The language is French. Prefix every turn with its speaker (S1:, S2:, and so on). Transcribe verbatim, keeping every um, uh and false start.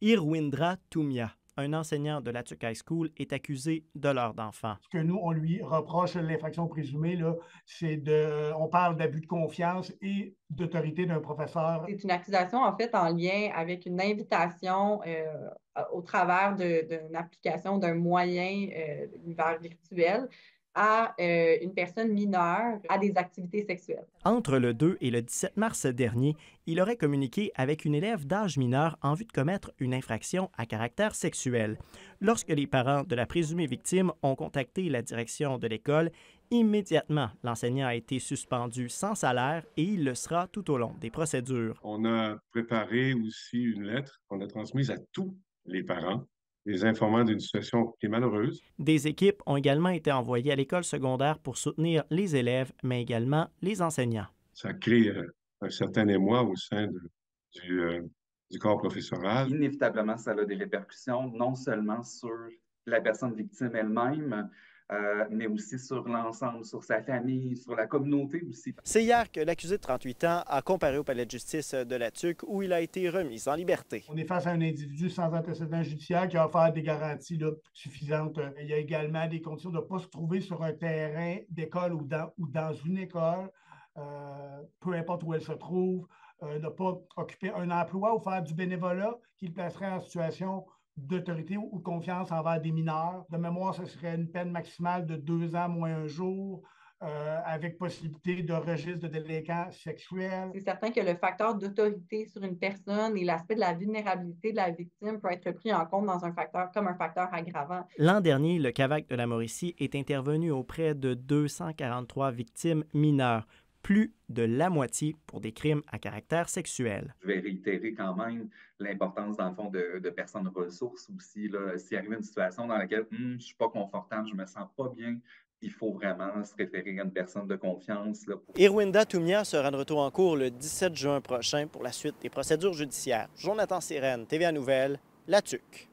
S1: Irwindra Toumia, un enseignant de la Tuck High School, est accusé de leurre d'enfant.
S2: Ce que nous, on lui reproche, l'infraction présumée, là, c'est de, on parle d'abus de confiance et d'autorité d'un professeur.
S3: C'est une accusation, en fait, en lien avec une invitation euh, au travers d'une application, d'un moyen euh, d'univers virtuel à euh, une personne mineure à des activités sexuelles.
S1: Entre le deux et le dix-sept mars dernier, il aurait communiqué avec une élève d'âge mineur en vue de commettre une infraction à caractère sexuel. Lorsque les parents de la présumée victime ont contacté la direction de l'école, immédiatement, l'enseignant a été suspendu sans salaire et il le sera tout au long des procédures.
S4: On a préparé aussi une lettre qu'on a transmise à tous les parents, les informant d'une situation qui est malheureuse.
S1: Des équipes ont également été envoyées à l'école secondaire pour soutenir les élèves, mais également les enseignants.
S4: Ça crée euh, un certain émoi au sein de, du, euh, du corps professoral.
S5: Inévitablement, ça a des répercussions non seulement sur la personne victime elle-même, Euh, mais aussi sur l'ensemble, sur sa famille, sur la communauté aussi.
S1: C'est hier que l'accusé de trente-huit ans a comparé au palais de justice de la Tuque où il a été remis en liberté.
S2: On est face à un individu sans antécédent judiciaire qui a offert des garanties là, suffisantes. Il y a également des conditions de ne pas se trouver sur un terrain d'école ou dans, ou dans une école, euh, peu importe où elle se trouve, euh, de ne pas occuper un emploi ou faire du bénévolat qui le placerait en situation d'autorité ou de confiance envers des mineurs. De mémoire, ce serait une peine maximale de deux ans moins un jour, euh, avec possibilité de registre de délinquants sexuels.
S3: C'est certain que le facteur d'autorité sur une personne et l'aspect de la vulnérabilité de la victime peut être pris en compte dans un facteur comme un facteur aggravant.
S1: L'an dernier, le C A V A C de la Mauricie est intervenu auprès de deux cent quarante-trois victimes mineures, plus de la moitié pour des crimes à caractère sexuel.
S5: Je vais réitérer quand même l'importance, dans le fond, de, de personnes ressources aussi. S'il arrive une situation dans laquelle hm, je ne suis pas confortable, je ne me sens pas bien, il faut vraiment se référer à une personne de confiance. Là, pour...
S1: Irwindra Toumia sera de retour en cours le dix-sept juin prochain pour la suite des procédures judiciaires. Jonathan Sirène, T V A Nouvelles, La Tuque.